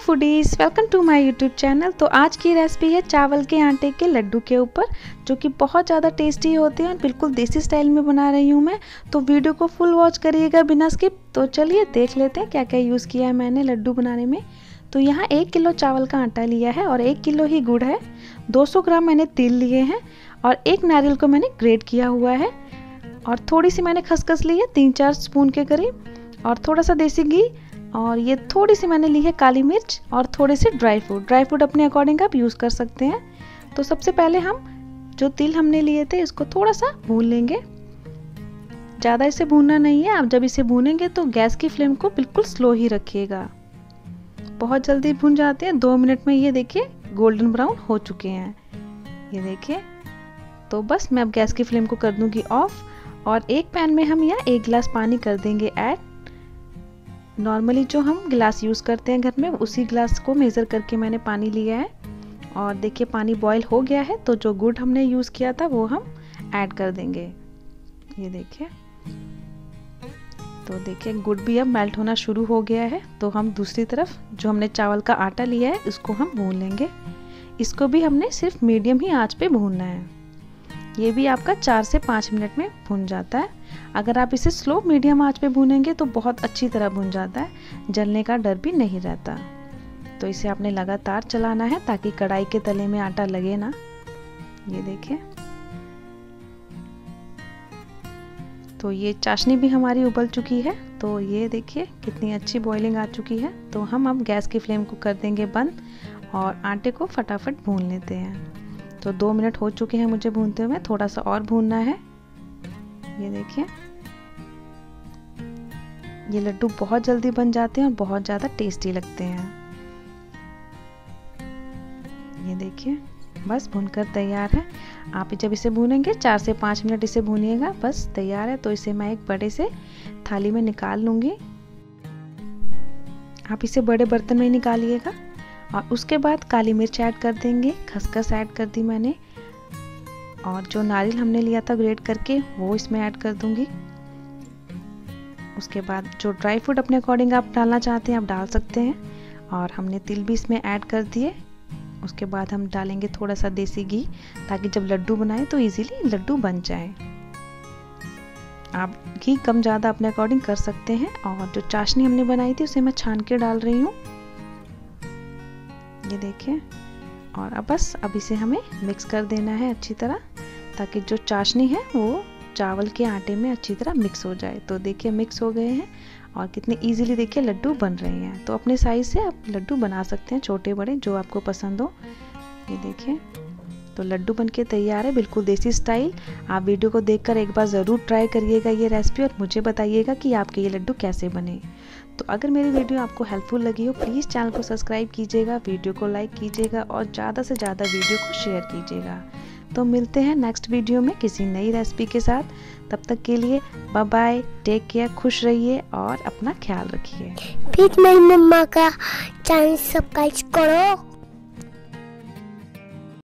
Foodies, welcome to my YouTube channel. तो आज की रेसिपी है चावल के आटे के लड्डू के ऊपर, जो कि बहुत ज़्यादा टेस्टी होते हैं और बिल्कुल देसी स्टाइल में बना रही हूँ मैं। तो वीडियो को फुल वॉच करिएगा बिना स्किप। तो चलिए देख लेते हैं क्या क्या यूज़ किया है मैंने लड्डू बनाने में। तो यहाँ 1 किलो चावल का आटा लिया है और 1 किलो ही गुड़ है। 200 ग्राम मैंने तिल लिए हैं और 1 नारियल को मैंने ग्रेट किया हुआ है। और थोड़ी सी मैंने खसखस ली है 3-4 स्पून के करीब, और थोड़ा सा देसी घी, और ये थोड़ी सी मैंने ली है काली मिर्च और थोड़े से ड्राई फ्रूट अपने अकॉर्डिंग आप यूज़ कर सकते हैं। तो सबसे पहले हम जो तिल हमने लिए थे इसको थोड़ा सा भून लेंगे। ज़्यादा इसे भूनना नहीं है। आप जब इसे भूनेंगे तो गैस की फ्लेम को बिल्कुल स्लो ही रखिएगा, बहुत जल्दी भून जाते हैं। 2 मिनट में ये देखिए गोल्डन ब्राउन हो चुके हैं, ये देखिए। तो बस मैं अब गैस की फ्लेम को कर दूंगी ऑफ, और एक पैन में हम यहाँ 1 गिलास पानी कर देंगे ऐड। नॉर्मली जो हम गिलास यूज़ करते हैं घर में उसी गिलास को मेज़र करके मैंने पानी लिया है। और देखिए पानी बॉईल हो गया है, तो जो गुड़ हमने यूज़ किया था वो हम ऐड कर देंगे, ये देखिए। तो देखिए गुड़ भी अब मेल्ट होना शुरू हो गया है। तो हम दूसरी तरफ जो हमने चावल का आटा लिया है इसको हम भून लेंगे। इसको भी हमने सिर्फ मीडियम ही आंच पे भूनना है। ये भी आपका 4 से 5 मिनट में भुन जाता है। अगर आप इसे स्लो मीडियम आंच पे भूनेंगे तो बहुत अच्छी तरह भुन जाता है, जलने का डर भी नहीं रहता। तो इसे आपने लगातार चलाना है ताकि कढ़ाई के तले में आटा लगे ना, ये देखिए। तो ये चाशनी भी हमारी उबल चुकी है, तो ये देखिए कितनी अच्छी बॉइलिंग आ चुकी है। तो हम अब गैस की फ्लेम को कर देंगे बंद और आटे को फटाफट भून लेते हैं। तो 2 मिनट हो चुके हैं मुझे भूनते हुए, थोड़ा सा और भूनना है, ये देखिए। ये लड्डू बहुत जल्दी बन जाते हैं और बहुत ज़्यादा टेस्टी लगते हैं, ये देखिए। बस भूनकर तैयार है। आप जब इसे भूनेंगे 4 से 5 मिनट इसे भूनिएगा, बस तैयार है। तो इसे मैं एक बड़े से थाली में निकाल लूँगी। आप इसे बड़े बर्तन में निकालिएगा। और उसके बाद काली मिर्च ऐड कर देंगे, खसखस ऐड कर दी मैंने, और जो नारियल हमने लिया था ग्रेट करके वो इसमें ऐड कर दूंगी। उसके बाद जो ड्राई फ्रूट अपने अकॉर्डिंग आप डालना चाहते हैं आप डाल सकते हैं, और हमने तिल भी इसमें ऐड कर दिए। उसके बाद हम डालेंगे थोड़ा सा देसी घी, ताकि जब लड्डू बनाए तो इजीली लड्डू बन जाए। आप घी कम ज़्यादा अपने अकॉर्डिंग कर सकते हैं। और जो चाशनी हमने बनाई थी उसे मैं छान के डाल रही हूँ, ये देखिए। और अब इसे हमें मिक्स कर देना है अच्छी तरह, ताकि जो चाशनी है वो चावल के आटे में अच्छी तरह मिक्स हो जाए। तो देखिए मिक्स हो गए हैं और कितने इजीली देखिए लड्डू बन रहे हैं। तो अपने साइज से आप लड्डू बना सकते हैं, छोटे बड़े जो आपको पसंद हो, ये देखिए। तो लड्डू बनके तैयार है, बिल्कुल देसी स्टाइल। आप वीडियो को देखकर एक बार ज़रूर ट्राई करिएगा ये रेसिपी, और मुझे बताइएगा कि आपके ये लड्डू कैसे बने। तो अगर मेरी वीडियो आपको हेल्पफुल लगी हो प्लीज़ चैनल को सब्सक्राइब कीजिएगा, वीडियो को लाइक कीजिएगा और ज़्यादा से ज़्यादा वीडियो को शेयर कीजिएगा। तो मिलते हैं नेक्स्ट वीडियो में किसी नई रेसिपी के साथ। तब तक के लिए बाय बाय, टेक केयर, खुश रहिए और अपना ख्याल रखिए। प्लीज मेरी मम्मा का चैनल सब्सक्राइब करो।